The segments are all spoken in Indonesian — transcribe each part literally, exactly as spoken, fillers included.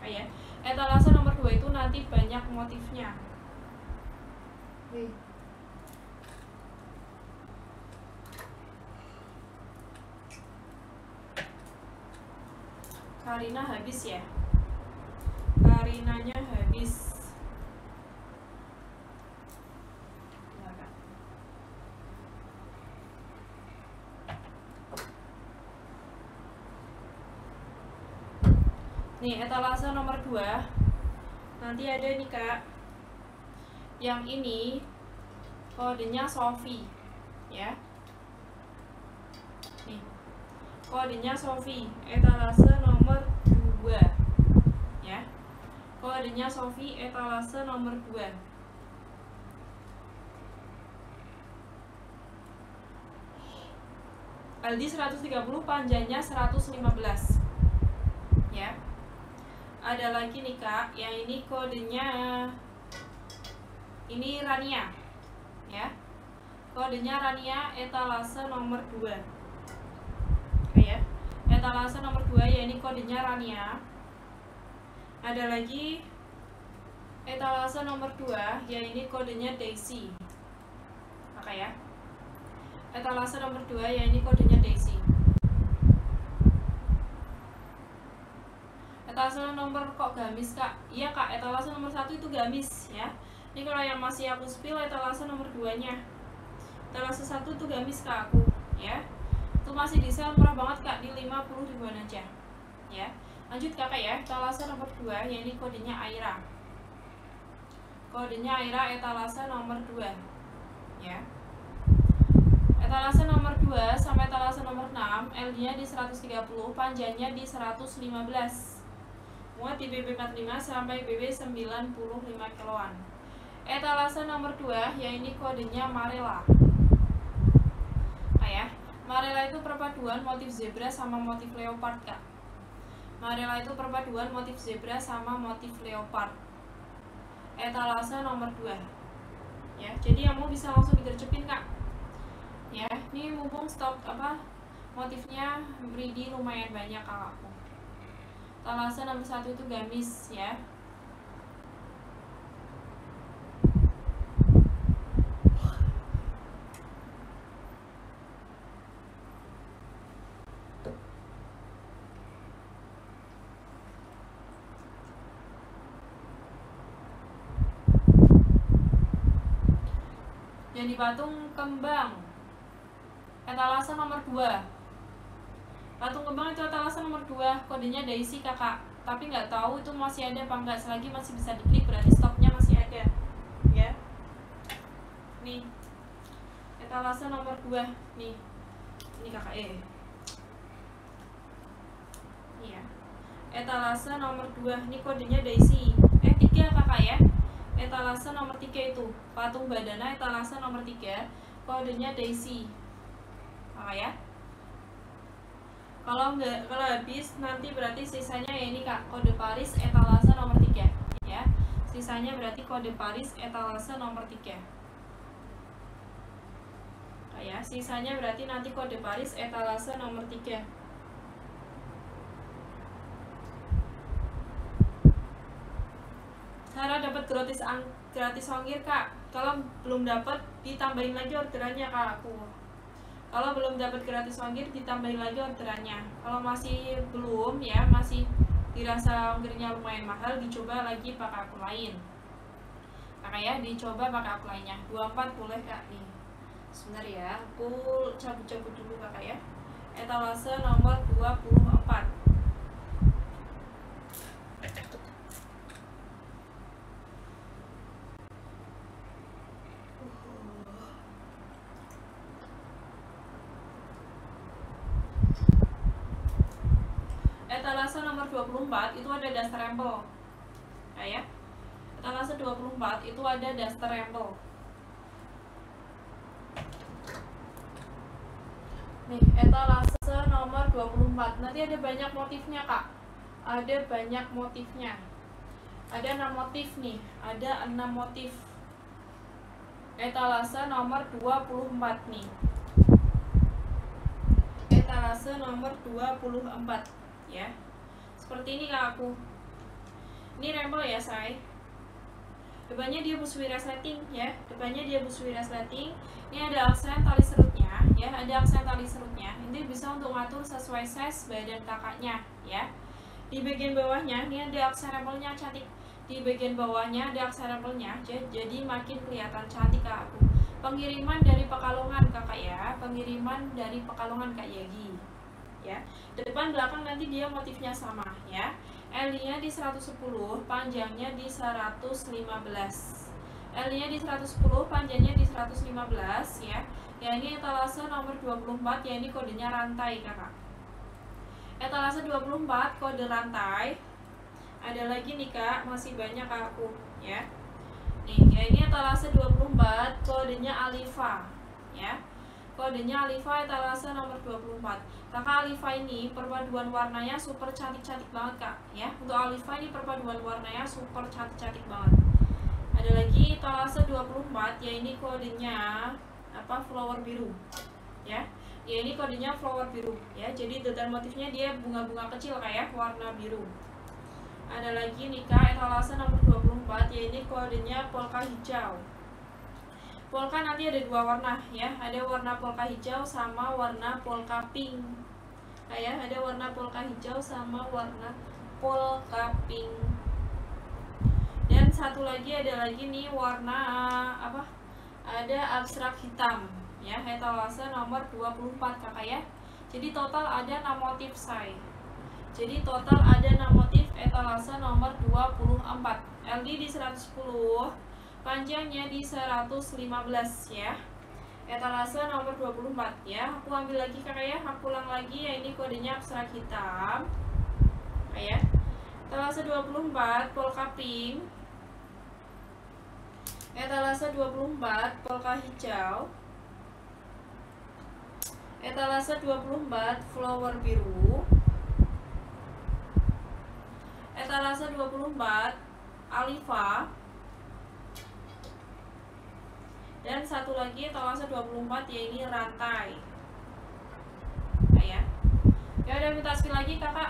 ya. Etalase nomor dua itu nanti banyak motifnya. Oke. Karina habis ya. Karinanya habis. Nih, etalase nomor dua. Nanti ada nih, Kak. Yang ini kodenya Sofi, ya. Nih. Kodenya Sofi, etalase nomor dua. Ya. Kodenya Sofi, etalase nomor dua. Aldi seratus tiga puluh, panjangnya seratus lima belas. Ya. Ada lagi nih, Kak, yang ini kodenya ini Rania, ya. Kodenya Rania, etalase nomor dua. Oke ya. Etalase nomor dua ya, ini kodenya Rania. Ada lagi etalase nomor dua, ya ini kodenya Daisy. Oke ya. Etalase nomor dua ya, ini kodenya Daisy. Etalase nomor kok gamis, Kak? Iya, Kak, etalase nomor satu itu gamis, ya. Ini kalau yang masih aku spill etalase nomor dua nya. Etalase satu itu gamis, Kak, aku, ya. Itu masih di sale murah banget, Kak, di lima puluh ribuan aja, ya. Lanjut, Kakak ya. Etalase nomor dua, ya ini kodenya Aira. Kodenya Aira, etalase nomor dua, ya. Etalase nomor dua sampai etalase nomor enam, L D-nya di seratus tiga puluh, panjangnya di seratus lima belas. Muat di B B empat puluh lima sampai B B sembilan puluh lima kiloan. Etalase nomor dua, ya ini kodenya Marela. Nah ya, Marela itu perpaduan motif zebra sama motif leopard, Kak. Marela itu perpaduan motif zebra sama motif leopard. Etalase nomor dua. Ya, jadi yang mau bisa langsung digercepin, Kak. Ya, ini mumpung stok apa motifnya greedy lumayan banyak, Kakakku. Etalase nomor satu itu gamis, ya. Yang di patung kembang, etalase nomor dua. Patung kembang itu etalase nomor dua, kodenya Daisy, Kakak. Tapi nggak tahu itu masih ada apa enggak. Selagi masih bisa diklik berarti stoknya masih ada, ya. Nih, etalase nomor dua, nih. Ini Kakak eh. Iya. Etalase nomor dua, ini kodenya Daisy. Eh, tiga, Kakak ya. Etalase nomor tiga itu patung badana, etalase nomor tiga, kodenya Daisy. Kakak ya. Kalau nggak, kalau habis nanti berarti sisanya ya ini, Kak, kode Paris etalase nomor tiga, ya. Sisanya berarti kode Paris etalase nomor tiga. Kak ya, sisanya berarti nanti kode Paris etalase nomor tiga. Cara dapat gratis gratis ongkir, Kak. Kalau belum dapat ditambahin lagi orderannya, Kak, aku. Kalau belum dapat gratis ongkir ditambahin lagi orderannya. Kalau masih belum ya, masih dirasa ongkirnya lumayan mahal, dicoba lagi pakai akun lain. Kakak ya, dicoba pakai akun lainnya. dua puluh empat boleh, Kak, nih. Sebentar ya, aku cabut-cabut dulu, Kakak ya. Etalase nomor dua puluh empat. Etalase nomor dua puluh empat itu ada daster rempel. Nah ya. Etalase dua puluh empat itu ada daster rempel. Nih, etalase nomor dua puluh empat. Nanti ada banyak motifnya, Kak. Ada banyak motifnya. Ada enam motif nih, ada enam motif. Etalase nomor dua puluh empat nih. Etalase nomor dua puluh empat. Ya, seperti ini, Kak, aku. Ini rempel ya say. Depannya dia busui resleting ya. Depannya dia busui resleting. Ini ada aksen tali serutnya ya. Ada aksen tali serutnya. Ini bisa untuk ngatur sesuai size badan kakaknya ya. Di bagian bawahnya ini ada aksen rempelnya cantik. Di bagian bawahnya ada aksen rempelnya. Jadi makin kelihatan cantik kak aku. Pengiriman dari Pekalongan kakak ya. Pengiriman dari Pekalongan Kak Yagi ya. Depan belakang nanti dia motifnya sama ya. L-nya di seratus sepuluh, panjangnya di seratus lima belas. L-nya di seratus sepuluh, panjangnya di seratus lima belas ya. Ya ini etalase nomor dua puluh empat ya, ini kodenya rantai kakak. Etalase dua puluh empat kode rantai. Ada lagi nih kak, masih banyak aku ya. Nih, ya ini etalase dua puluh empat, kodenya Alifa ya. Kodenya Alifa etalase nomor dua puluh empat. Kakak Alifa ini perpaduan warnanya super cantik-cantik banget kak ya. Untuk Alifa ini perpaduan warnanya super cantik-cantik banget. Ada lagi etalase dua puluh empat ya, ini kodenya apa? Flower biru ya. Ya ini kodenya flower biru ya. Jadi detail motifnya dia bunga-bunga kecil kayak warna biru. Ada lagi nih kak etalase nomor dua puluh empat ya, ini kodenya polka hijau. Polka nanti ada dua warna ya, ada warna polka hijau sama warna polka pink. Nah, ya, ada warna polka hijau sama warna polka pink. Dan satu lagi ada lagi nih warna apa? Ada abstrak hitam ya, etalase nomor dua puluh empat kakak ya. Jadi total ada enam motif say. Jadi total ada enam motif etalase nomor dua puluh empat. L D di seratus sepuluh. Panjangnya di seratus lima belas ya. Etalase nomor dua puluh empat ya. Aku ambil lagi kakak ya, aku ulang lagi ya, ini kodenya abstrak hitam. Nah, ya. Etalase dua puluh empat polka pink. Etalase dua puluh empat polka hijau. Etalase dua puluh empat flower biru. Etalase dua puluh empat Alifa. Dan satu lagi etalase dua puluh empat ya, ini rantai. Nah, ya. Ya udah minta spill lagi kakak.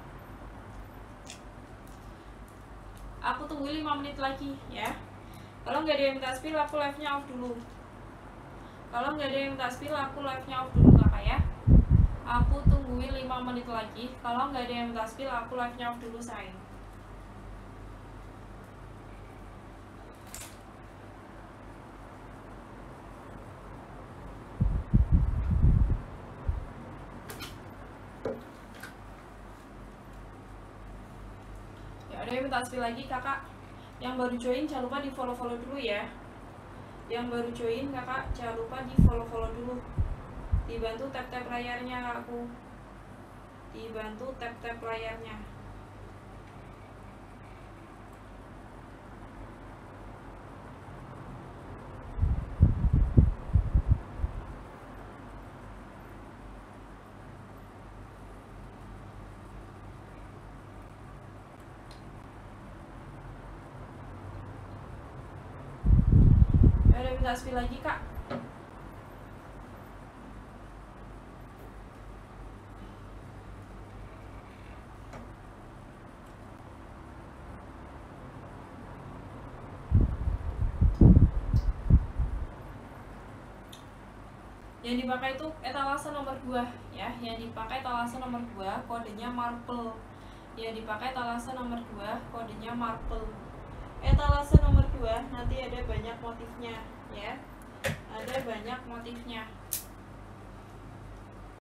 Aku tunggu lima menit lagi ya. Kalau nggak ada yang minta spill aku live-nya off dulu. Kalau nggak ada yang minta spill aku live-nya off dulu kakak ya. Aku tungguin lima menit lagi. Kalau nggak ada yang minta spill aku live-nya off dulu sayang. Ada yang minta spill lagi kakak. Yang baru join jangan lupa di follow follow dulu ya. Yang baru join kakak jangan lupa di follow follow dulu. Dibantu tap tap layarnya aku. Dibantu tap tap layarnya. Ada minta spill lagi kak. Yang dipakai itu etalase nomor dua ya. Yang dipakai etalase nomor dua kodenya marble. Yang dipakai etalase nomor dua kodenya marble. Etalase nomor dua nanti ada banyak motifnya ya. Ada banyak motifnya.